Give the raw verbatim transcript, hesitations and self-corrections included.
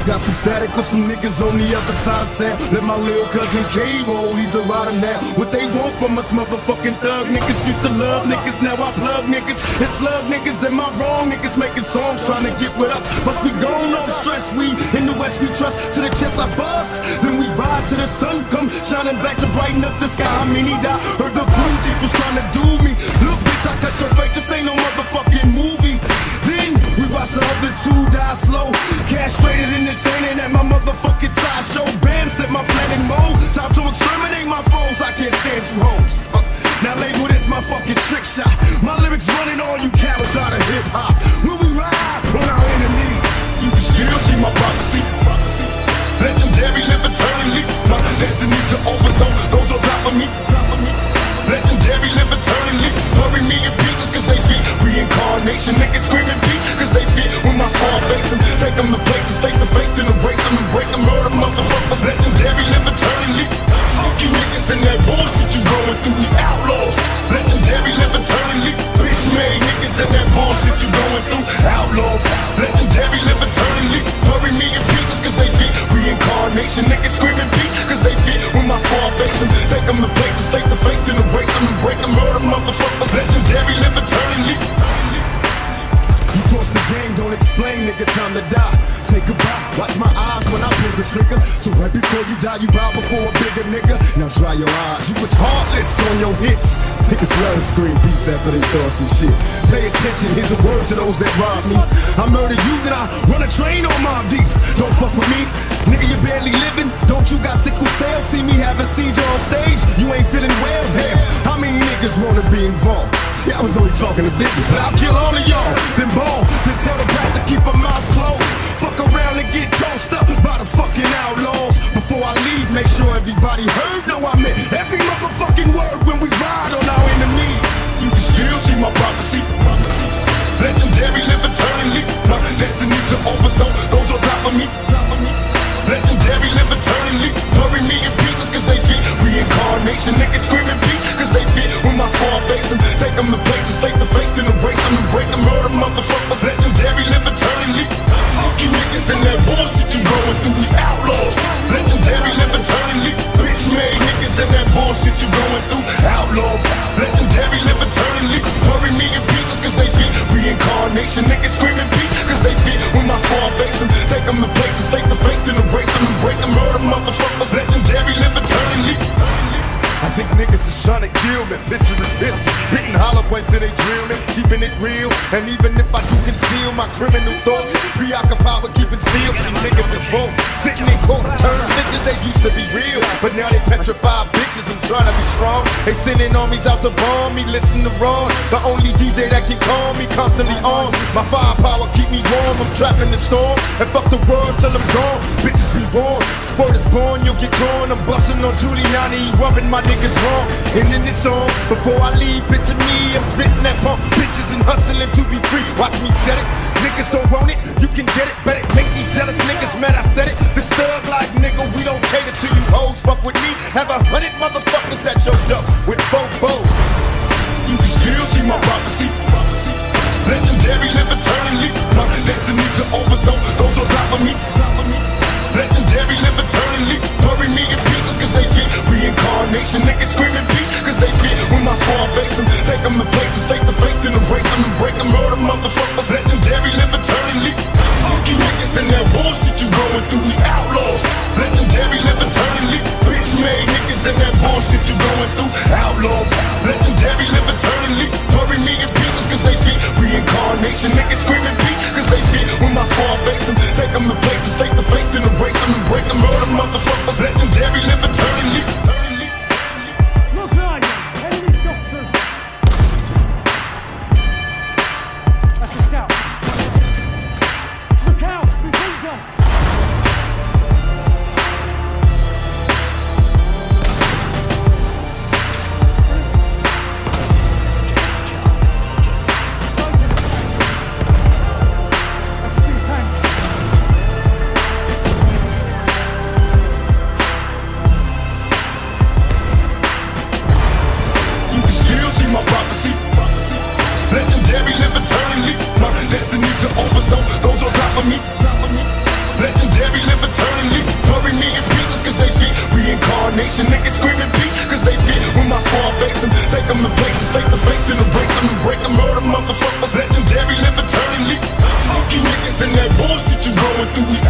Got some static with some niggas on the other side of town. Let my little cousin K roll, he's a rider now. What they want from us motherfucking thug niggas. Used to love niggas, now I plug niggas and slug niggas. Am I wrong? Niggas making songs trying to get with us. Must be gone off stress, we in the west we trust. To the chest I bust, then we ride till the sun come shining back to brighten up the sky. I mean he died, heard the Fuji was trying to do me. Look bitch, I cut your face, this ain't no motherfucking movie. Then we watch the other two die slow. Castrated, entertaining at my motherfucking sideshow. Bam, set my planet mode. Time to exterminate my foes. I can't stand you hoes. Uh, now label this my fucking trick shot. My lyrics running all you cowards out of hip hop. When we ride on our enemies, you can still see my prophecy. Legendary, live eternally. My destiny to overthrow those on top of me. Legendary, live eternally. Bury me in pieces cause they fear reincarnation. Niggas screaming peace cause they fear when my scar face them. Take them to places, take the face, then embrace them and break them. Murder motherfuckers. Legendary, live eternally. Fuck you niggas and that bullshit you going through. We outlaws. Legendary, live eternally. Bitch made niggas and that bullshit you going through. Outlaws. Legendary, live eternally. Bury me in pieces cause they fear reincarnation. Niggas screaming peace cause they fear when my scar face them. Take them to places, take the face, then embrace them and break them. Murder motherfuckers. Legendary, live eternally. You cross the game, don't explain, nigga, time to die. Say goodbye, watch my eyes when I pull the trigger. So right before you die, you bow before a bigger nigga. Now dry your eyes, you was heartless on your hits. Niggas love to scream peace after they start some shit. Pay attention, here's a word to those that rob me. I murder you, then I run a train on Mob Deep. Don't fuck with me, nigga, you barely living. Don't you got sickle cell? See me have a seizure on stage, you ain't feeling well. Hell, how many niggas wanna be involved? See, I was only talking to Biggie, but I'll kill all of y'all, then ball, then tell the brat to keep her mouth closed. Fuck around and get tossed up by the fucking outlaws. Before I leave, make sure everybody heard. No, I meant every motherfucking word when we ride on our enemies. You can still see my prophecy. Legendary, live eternally. My destiny to overthrow those on top of me. Legendary, live eternally. Bury me in pieces cause they fear reincarnation. Niggas screaming peace cause they fear when my scar face them. Take them to places, take the face, then embrace them and break them. Murder motherfuckers. Legendary, live eternally. Fuck you niggas and that bullshit you going through. We outlaws. Legendary, live eternally. Bitch made niggas and that bullshit you going through. Outlaw. Legendary, live eternally. Bury me in pieces cause they fear reincarnation. Niggas screaming peace cause they fear when my scar face them. Take them to places, take the face, then embrace them and break them. Murder motherfuckers. Legendary, live eternally. I think niggas is trying to kill me, picture and pistol, hitting hollow points till they drill me, keeping it real. And even if I do conceal my criminal thoughts, preoccupied with keeping still. See niggas is false, sitting in court, turn bitches they used to be real, but now they petrified bitches and trying to be strong. They sending armies out to bomb me, listen to Ron, the only D J that can calm me, constantly on. My firepower keep me warm, I'm trapped in the storm, and fuck the world till I'm gone. Bitches be warned, word is born, you'll get torn. I'm busting on Giuliani, rubbing my niggas wrong. And in this song, before I leave, picture me, I'm spitting that pump, bitches and hustling to be free. Watch me set it, niggas don't want it, you can get it, bet it, make these jealous niggas mad, I said it. This thug like nigga, we don't cater to you hoes, fuck with me, have a hundred motherfuckers at your door with four foes. You can still see my prophecy. Legendary, live eternally. My destiny to overthrow those on top of me. Legendary, live eternally. Bury me in pieces cause they fear reincarnation. Niggas screaming peace cause they fear when my scar face them. Take them to places, take the face, then embrace them and break them. Murder motherfuckers. Legendary, live eternally. Fuck you niggas and that bullshit you going through. We outlaws. Legendary, live eternally. Bitch made niggas and that bullshit you going through. Outlaw. Legendary, live eternally. Bury me in pieces cause they fear reincarnation. Niggas screaming peace cause they fear when my scar face them. Take them to places, take the face, then embrace them and break them. Murder motherfuckers. Legendary, live eternally. Look on you, enemy shock troop. That's a scout. Look out, machine gun. nation. Niggas screaming peace, cause they fear when my squad face them. Take them to places, take the face, then erase them and break them. Murder motherfuckers, legendary, live eternally. Fuck you niggas and that bullshit you going through.